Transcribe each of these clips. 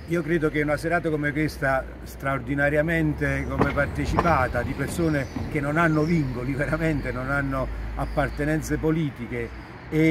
Io credo che una serata come questa, straordinariamente come partecipata, di persone che non hanno vincoli, veramente non hanno appartenenze politiche, e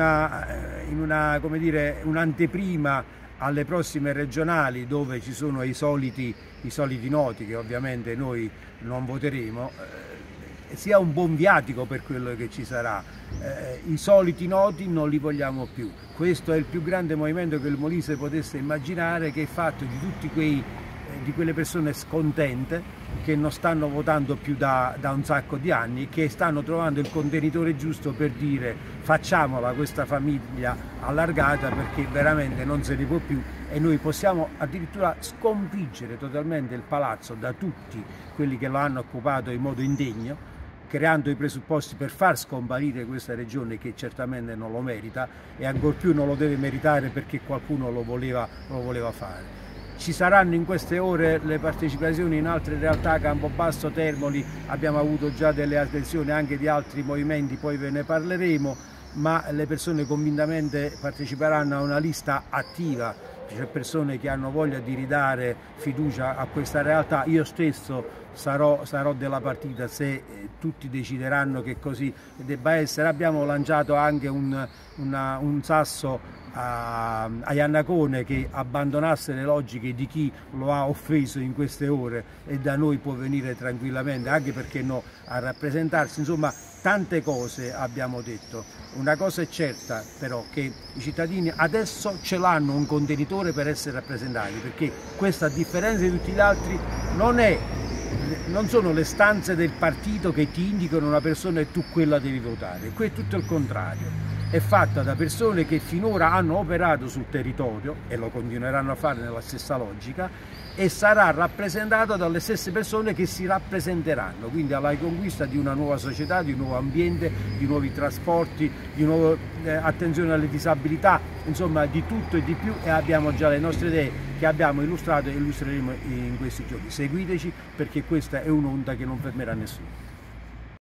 come dire, un'anteprima alle prossime regionali dove ci sono i soliti noti che ovviamente noi non voteremo, sia un buon viatico per quello che ci sarà. I soliti noti non li vogliamo più. Questo è il più grande movimento che il Molise potesse immaginare, che è fatto di di quelle persone scontente che non stanno votando più da un sacco di anni, che stanno trovando il contenitore giusto per dire facciamola questa famiglia allargata, perché veramente non se ne può più, e noi possiamo addirittura sconfiggere totalmente il palazzo da tutti quelli che lo hanno occupato in modo indegno, creando i presupposti per far scomparire questa regione che certamente non lo merita, e ancor più non lo deve meritare perché qualcuno lo voleva fare. Ci saranno in queste ore le partecipazioni in altre realtà, Campobasso, Termoli, abbiamo avuto già delle attenzioni anche di altri movimenti, poi ve ne parleremo, ma le persone convintamente parteciperanno a una lista attiva. C'è persone che hanno voglia di ridare fiducia a questa realtà. Io stesso sarò della partita se tutti decideranno che così debba essere. Abbiamo lanciato anche un sasso a Iannacone, che abbandonasse le logiche di chi lo ha offeso in queste ore, e da noi può venire tranquillamente, anche perché no, a rappresentarsi. Insomma, tante cose abbiamo detto. Una cosa è certa però, che i cittadini adesso ce l'hanno un contenitore per essere rappresentati, perché questa, a differenza di tutti gli altri, non sono le stanze del partito che ti indicano una persona e tu quella devi votare. Qui è tutto il contrario. È fatta da persone che finora hanno operato sul territorio e lo continueranno a fare nella stessa logica, e sarà rappresentato dalle stesse persone che si rappresenteranno, quindi alla riconquista di una nuova società, di un nuovo ambiente, di nuovi trasporti, di nuova attenzione alle disabilità, insomma di tutto e di più, e abbiamo già le nostre idee che abbiamo illustrato e illustreremo in questi giorni. Seguiteci, perché questa è un'onda che non fermerà nessuno.